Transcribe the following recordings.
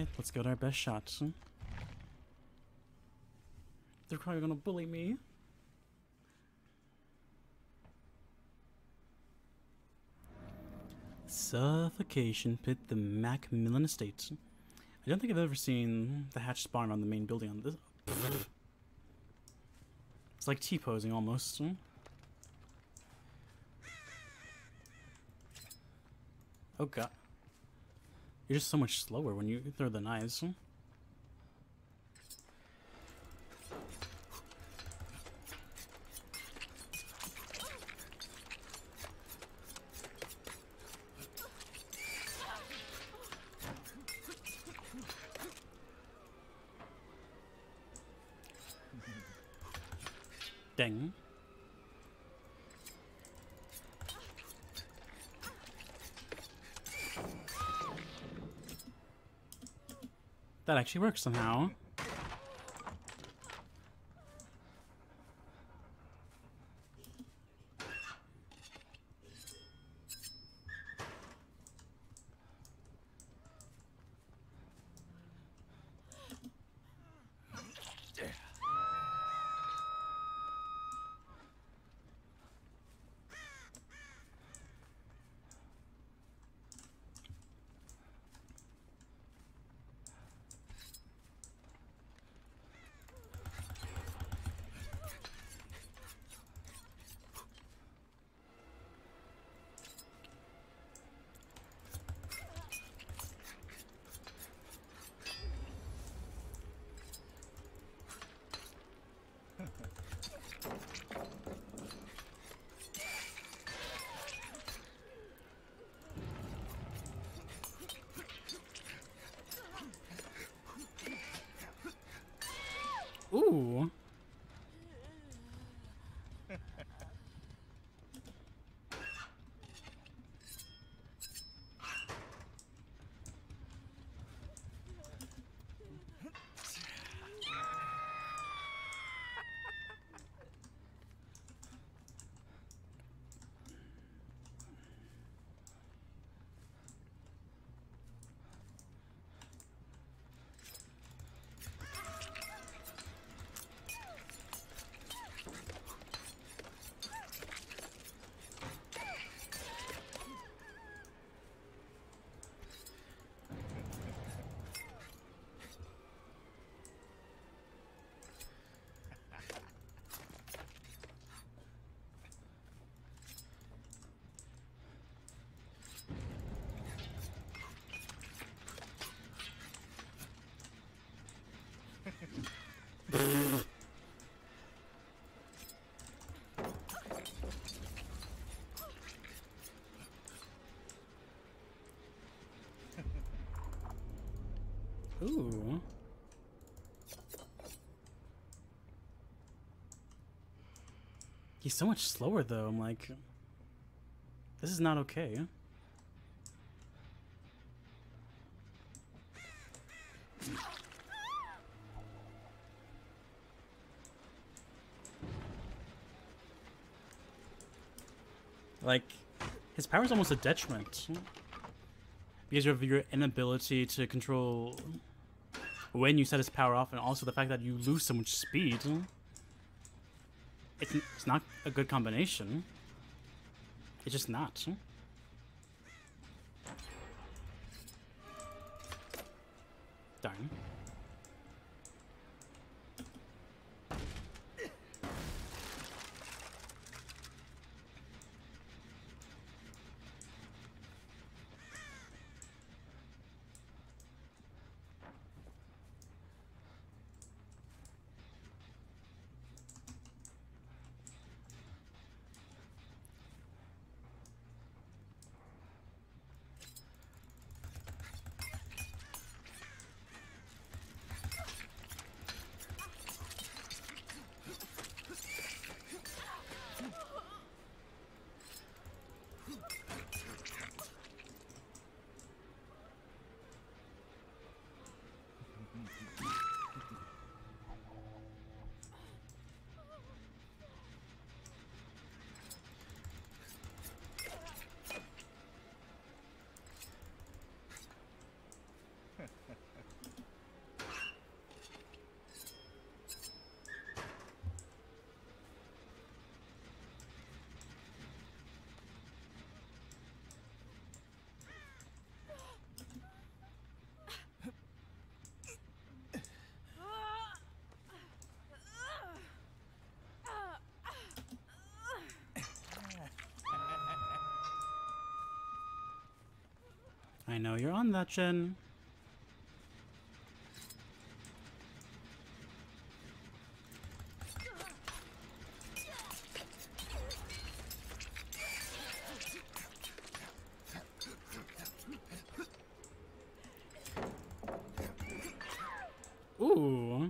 Alright, let's give it our best shot. They're probably gonna bully me. Suffocation Pit, the Macmillan Estate. I don't think I've ever seen the hatch spawn on the main building on this. It's like T-posing almost. Oh god. You're just so much slower when you throw the knives. Dang. That actually works somehow. Ooh. Ooh. He's so much slower though. I'm like, this is not okay. Like, his power is almost a detriment. Because of your inability to control when you set his power off, and also the fact that you lose so much speed. It's not a good combination. It's just not. Darn. I know you're on that, Jen. Ooh.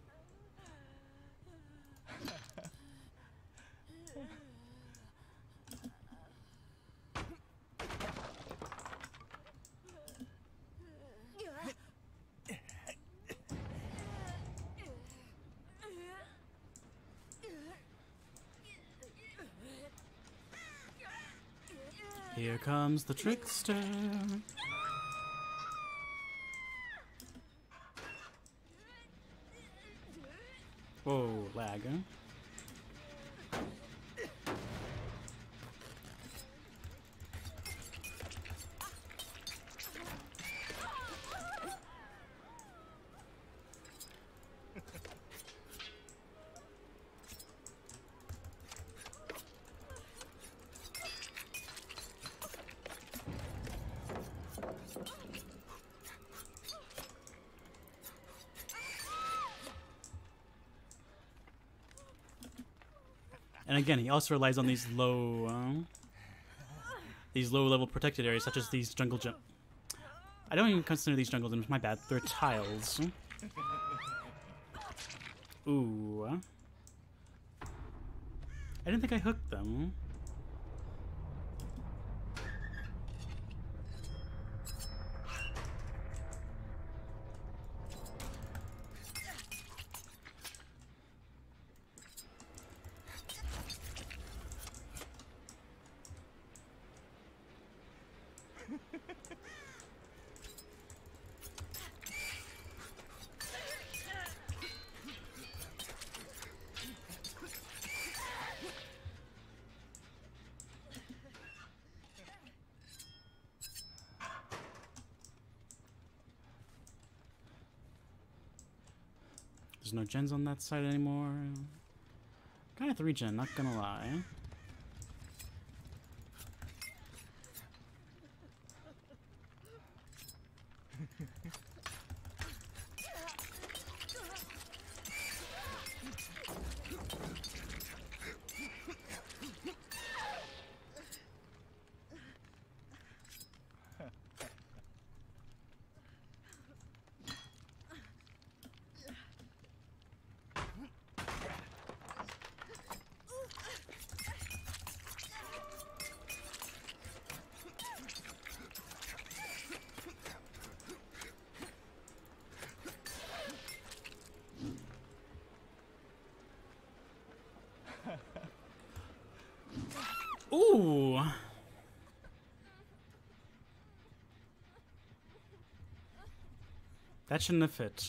Here comes the Trickster. Whoa, lag. And again, he also relies on these low-level protected areas, such as these jungle gym. I don't even consider these jungle gyms. My bad. They're tiles. Ooh. I didn't think I hooked them. There's no gens on that side anymore. Kind of 3-gen, not gonna lie. Ooh. That shouldn't have fit.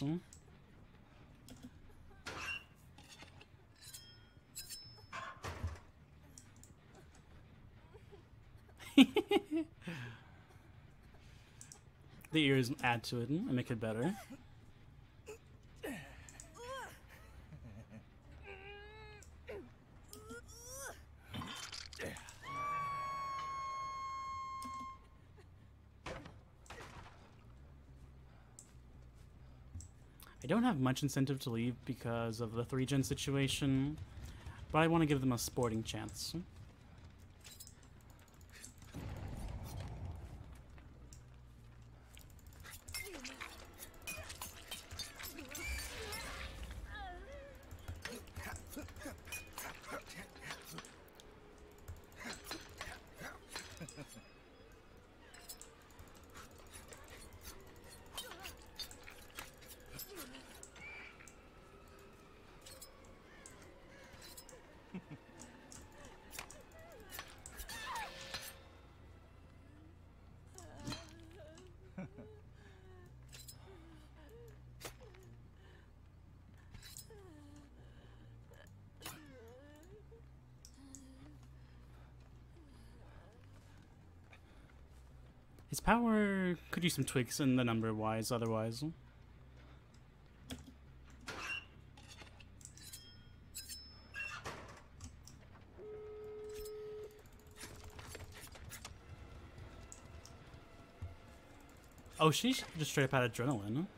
The ears add to it and make it better. I don't have much incentive to leave because of the 3-gen situation, but I want to give them a sporting chance. His power could use some tweaks in the number wise, otherwise. Oh, she's just straight up had adrenaline.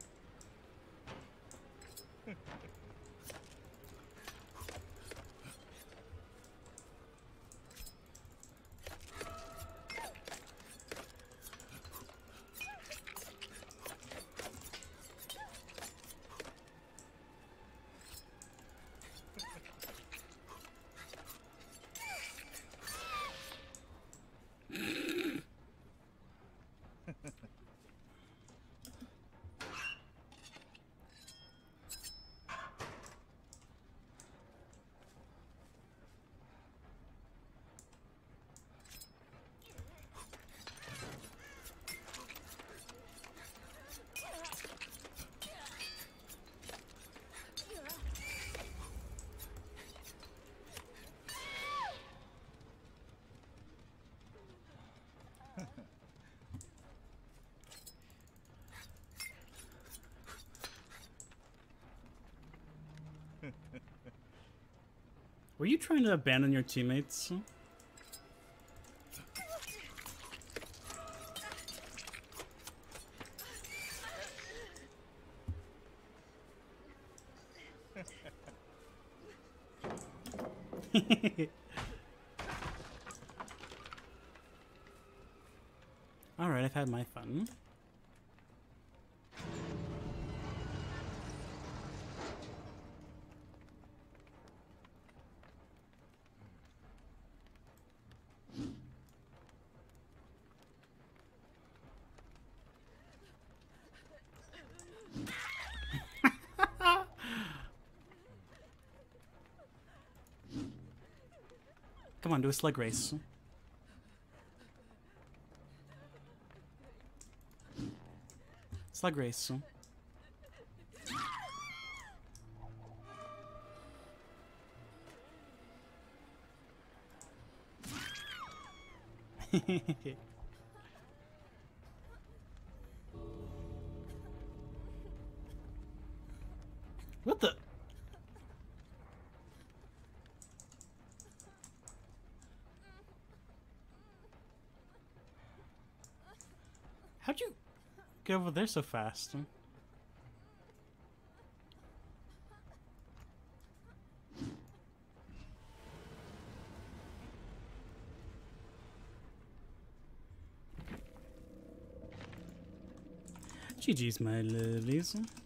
Were you trying to abandon your teammates? Alright, I've had my fun. Come on, do a slug race. Slug race. What the? How'd you get over there so fast? GG's, my lovelies.